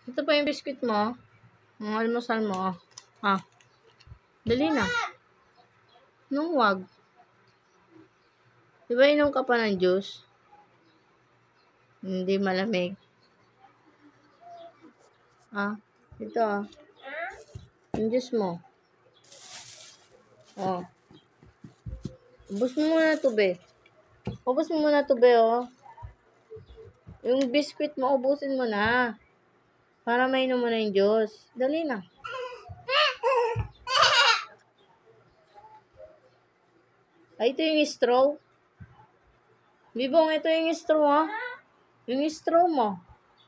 Ito pa yung biscuit mo. Ang almusal mo. Ah. Dali na. Nung wag. Diba inom ka pa ng juice? Hindi malamig. Ah. Ito ah. Yung juice mo. Oh. Ubus mo muna to, be. Ubus mo muna to, be, oh. Yung biscuit mo, ubusin mo na. Para mainom mo na yung juice. Dali na. Ay, ito yung straw. Bibong, ito yung straw, ha? Yung straw mo.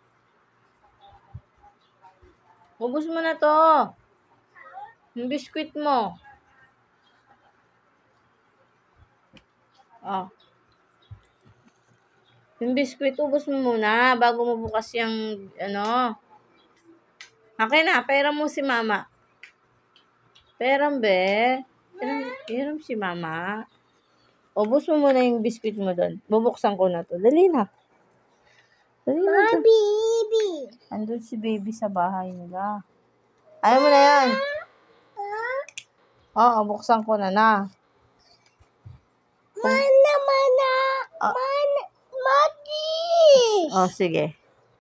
Ubus mo na to. Yung biscuit mo. Oh. Yung biscuit, ubus mo muna bago mo bukas yung, ano. Okay na, pera mo si mama. Peram, be. Peram si mama. Ubus mo muna yung biscuit mo doon. Bubuksan ko na to. Dali na. Dali na to. Baby. Andun si baby sa bahay nila. Ayaw mo na yan. Oo, buksan ko na na. Mana. Mati. Oh, sige.